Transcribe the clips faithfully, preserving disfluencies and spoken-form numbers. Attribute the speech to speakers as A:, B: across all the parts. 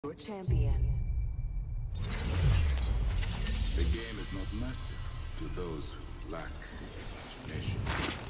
A: Your champion.
B: The game is not massive to those who lack imagination.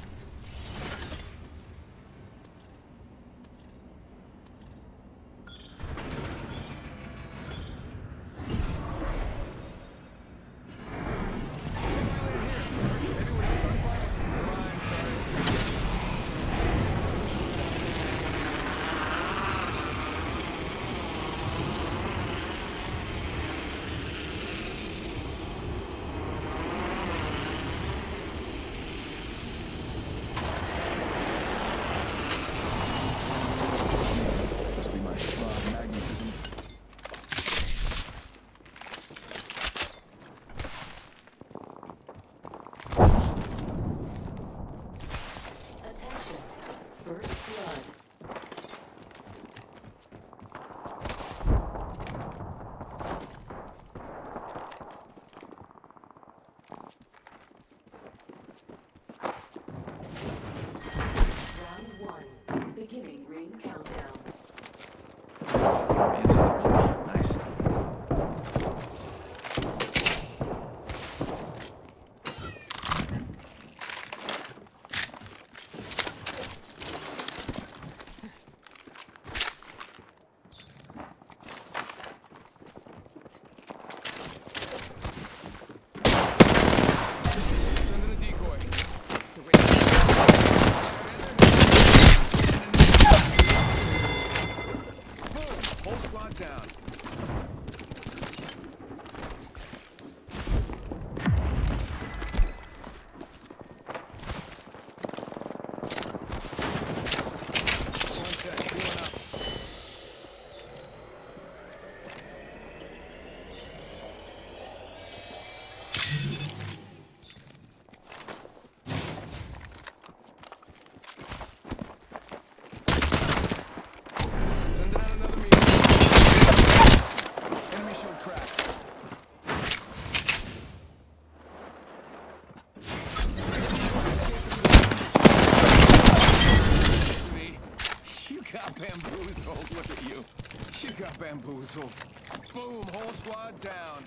A: Beginning ring countdown.
C: Nice. Down. Bamboozled, look at you. You got bamboozled. Boom, whole squad down.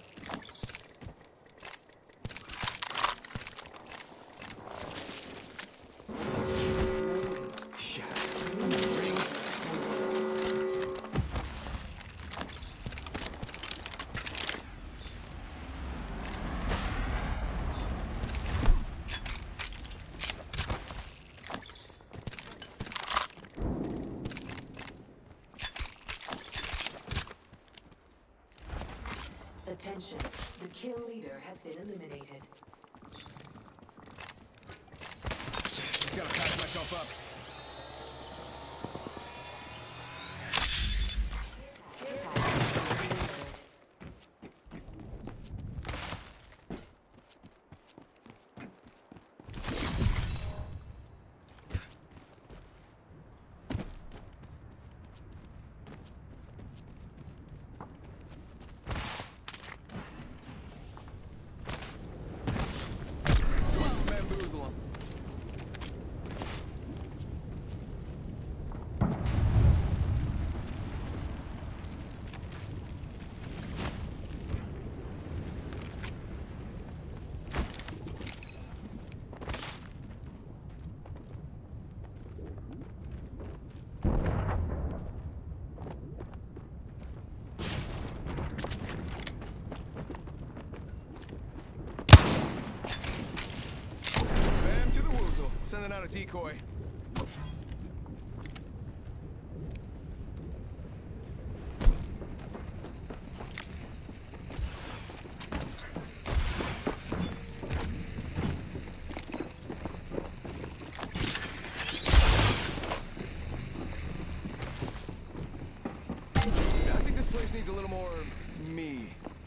A: Attention, the kill leader has been eliminated.
C: Just gotta patch myself up. Sending out a decoy. I think this place needs a little more me.